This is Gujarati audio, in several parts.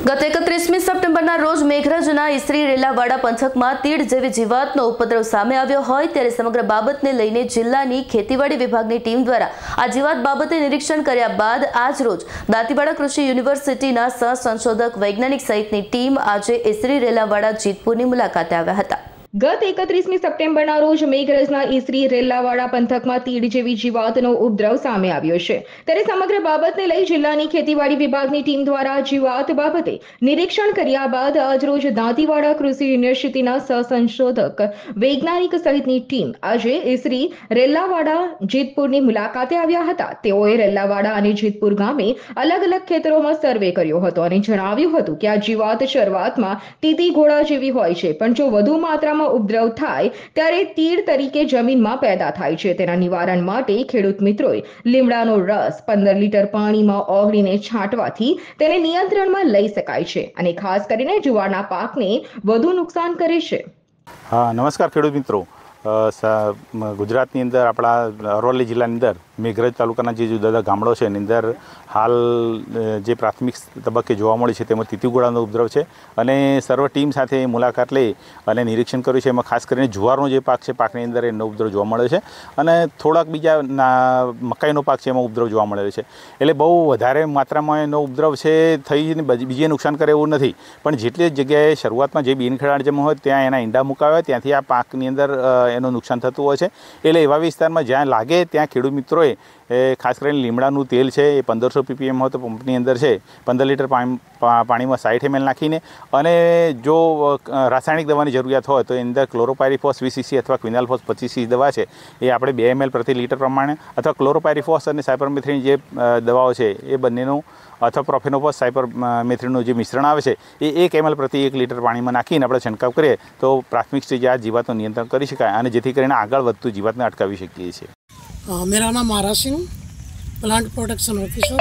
ગત 31મી સપ્ટેમ્બરના રોજ મેઘરજના ઈસરી રેલાવાડા પંથકમાં તીડ જેવી જીવાતનો ઉપદ્રવ સામે આવ્યો હોય ત્યારે સમગ્ર બાબતને લઈને જિલ્લાની ખેતીવાડી વિભાગની ટીમ દ્વારા આ જીવાત બાબતે નિરીક્ષણ કર્યા બાદ આજ રોજ દાંતીવાડા કૃષિ યુનિવર્સિટીના સહસંશોધક વૈજ્ઞાનિક સહિતની ટીમ આજે ઈસરી રેલાવાડા જીતપુરની મુલાકાતે આવ્યા હતા। ગત 31મી સપ્ટેમ્બરના રોજ મેઘરજના ઈસરી રેલાવાડા પંથકમાં તીડ જેવી જીવાતનો ઉપદ્રવ સામે આવ્યો છે ત્યારે સમગ્ર બાબતને લઈ જિલ્લાની ખેતીવાડી વિભાગની ટીમ દ્વારા જીવાત બાબતે નિરીક્ષણ કર્યા બાદ આજરોજ દાંતીવાડા કૃષિ યુનિવર્સિટીના સહસંશોધક વૈજ્ઞાનિક સહિતની ટીમ આજે ઈસરી રેલાવાડા જીતપુરની મુલાકાતે આવ્યા હતા। તેઓએ રેલાવાડા અને જીતપુર ગામે અલગ અલગ ખેતરોમાં સર્વે કર્યો હતો અને જણાવ્યું હતું કે આ જીવાત શરૂઆતમાં તીતી ઘોડા જેવી હોય છે, પણ જો વધુ માત્રામાં ઉપદ્રવ થાય ત્યારે તીડ તરીકે જમીનમાં પેદા થાય છે। તેના નિવારણ માટે ખેડૂત મિત્રોએ લીમડાનો રસ 15 લીટર પાણીમાં ઓગળીને છાંટવાથી તેને નિયંત્રણમાં લઈ શકાય છે અને ખાસ કરીને જુવારના પાકને વધુ નુકસાન કરે છે। હા, નમસ્કાર ખેડૂત મિત્રો। ગુજરાતની અંદર આપણા અરવલ્લી જિલ્લાની અંદર મેઘરજ તાલુકાના જે જુદા જુદા ગામડો છે એની અંદર હાલ જે પ્રાથમિક તબક્કે જોવા મળે છે તેમાં તીતીઘોડાનો ઉપદ્રવ છે અને સર્વ ટીમ સાથે મુલાકાત લઈ અને નિરીક્ષણ કર્યું છે। એમાં ખાસ કરીને જુવારનો જે પાક છે પાકની અંદર એનો ઉપદ્રવ જોવા મળે છે અને થોડાક બીજા મકાઈનો પાક છે એમાં ઉપદ્રવ જોવા મળે છે। એટલે બહુ વધારે માત્રામાં એનો ઉપદ્રવ છે થઈને બીજે નુકસાન કરે એવું નથી, પણ જેટલી જગ્યાએ શરૂઆતમાં જે બિનખેડાણ જેમાં હોય ત્યાં એના ઈંડા મુકાવ્યા ત્યાંથી આ પાકની અંદર એનું નુકસાન થતું હોય છે। એટલે એવા વિસ્તારમાં જ્યાં લાગે ત્યાં ખેડૂત મિત્રોએ ખાસ કરીને લીમડાનું તેલ છે એ 1500 ppm હોય તો પંપની અંદર છે 15 લીટર પાણીમાં 60 ml નાખીને અને જો રાસાયણિક દવાની જરૂરિયાત હોય તો એની અંદર ક્લોરોપાયરીફોસ 20 cc અથવા ક્વિનાલફોસ 25 cc દવા છે એ આપણે 2 ml પ્રતિ લીટર પ્રમાણે અથવા ક્લોરોપાયરીફોસ અને સાયપરમેથ્રિન જે દવાઓ છે એ બંનેનું અથવા પ્રોફેનોફોસ સાયપરમેથ્રિનનું જે મિશ્રણ આવે છે એ 1 ml પ્રતિ 1 લીટર પાણીમાં નાખીને આપણે છંટકાવ કરીએ તો પ્રાથમિક સ્ટેજે આ જીવાતનું નિયંત્રણ કરી શકાય અને જેથી કરીને આગળ વધતું જીવાતને અટકાવી શકીએ છીએ। मेरा नाम Maharaj Singh, plant protection officer,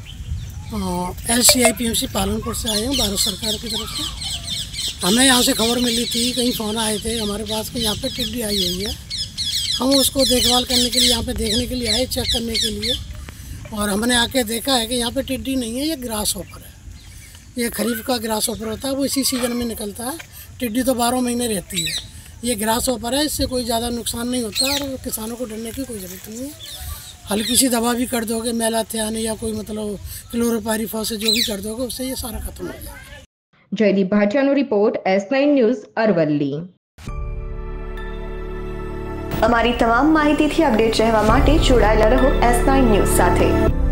LCI PMC Palanpur से आए हूँ भारत सरकार की तरफ से। हमें यहाँ से खबर मिली थी, कहीं फ़ोन आए थे हमारे पास कि यहाँ पे टिड्डी आई हुई है। हम उसको देखभाल करने के लिए यहाँ पे देखने के लिए आए, चेक करने के लिए, और हमने आके देखा है कि यहाँ पे टिड्डी नहीं है, ये ग्रास हॉपर है। ये खरीफ का ग्रास हॉपर होता है, वो इसी सीज़न में निकलता है। टिड्डी तो 12 महीने रहती है। ये ग्रास हॉपर है, इससे कोई ज़्यादा नुकसान नहीं होता और किसानों को डरने की कोई ज़रूरत नहीं है। हल्की सी दवा भी कर दोगे, मेलाथियान या कोई मतलब क्लोरोपायरीफॉस से जो भी कर दोगे उससे ये सारा खत्म हो जाएगा। जयदीप भाटियाનો રિપોર્ટ S9 ન્યૂઝ અરવલ્લી। અમારી તમામ માહિતીથી અપડેટ રહેવા માટે જોડાયેલા રહો S9 ન્યૂઝ સાથે।